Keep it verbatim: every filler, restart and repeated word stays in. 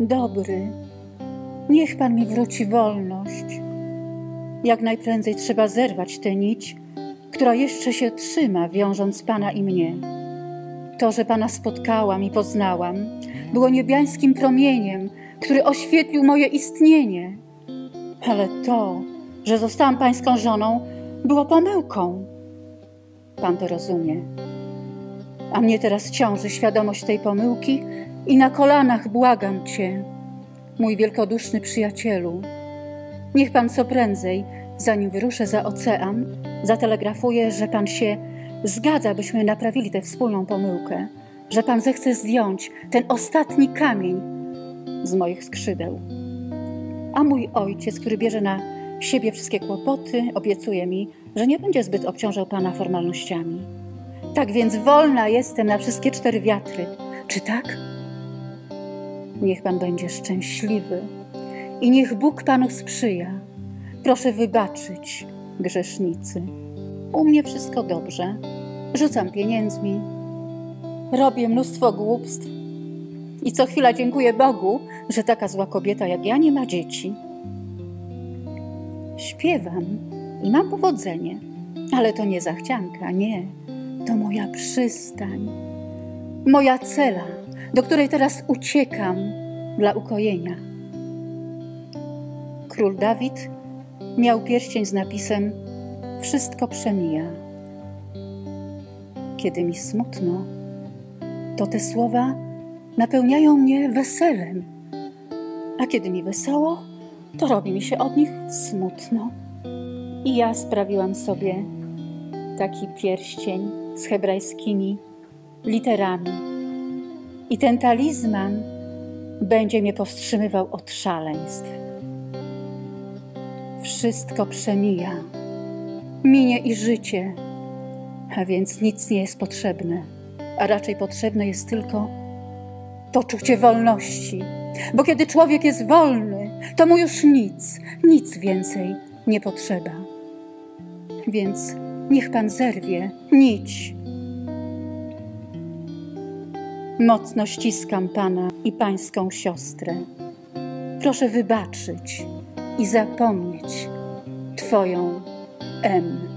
dobry, niech Pan mi wróci wolność. Jak najprędzej trzeba zerwać tę nić, która jeszcze się trzyma, wiążąc Pana i mnie. To, że Pana spotkałam i poznałam, było niebiańskim promieniem, który oświetlił moje istnienie. Ale to, że zostałam Pańską żoną, było pomyłką. Pan to rozumie. A mnie teraz ciąży świadomość tej pomyłki i na kolanach błagam Cię, mój wielkoduszny przyjacielu. Niech Pan co prędzej, zanim wyruszę za ocean, zatelegrafuje, że Pan się zgadza, byśmy naprawili tę wspólną pomyłkę, że Pan zechce zdjąć ten ostatni kamień z moich skrzydeł. A mój ojciec, który bierze na siebie wszystkie kłopoty, obiecuje mi, że nie będzie zbyt obciążał Pana formalnościami. Tak więc wolna jestem na wszystkie cztery wiatry. Czy tak? Niech Pan będzie szczęśliwy i niech Bóg Panu sprzyja. Proszę wybaczyć, grzesznicy. U mnie wszystko dobrze. Rzucam pieniędzmi. Robię mnóstwo głupstw. I co chwila dziękuję Bogu, że taka zła kobieta jak ja nie ma dzieci. Śpiewam i mam powodzenie, ale to nie zachcianka, nie. To moja przystań, moja cela, do której teraz uciekam dla ukojenia. Król Dawid miał pierścień z napisem „Wszystko przemija”. Kiedy mi smutno, to te słowa napełniają mnie weselem, a kiedy mi wesoło, to robi mi się od nich smutno. I ja sprawiłam sobie taki pierścień z hebrajskimi literami. I ten talizman będzie mnie powstrzymywał od szaleństw. Wszystko przemija, minie i życie, a więc nic nie jest potrzebne, a raczej potrzebne jest tylko poczucie wolności. Bo kiedy człowiek jest wolny, to mu już nic, nic więcej nie potrzeba. Więc niech Pan zerwie nić. Mocno ściskam Pana i Pańską siostrę. Proszę wybaczyć i zapomnieć Twoją M.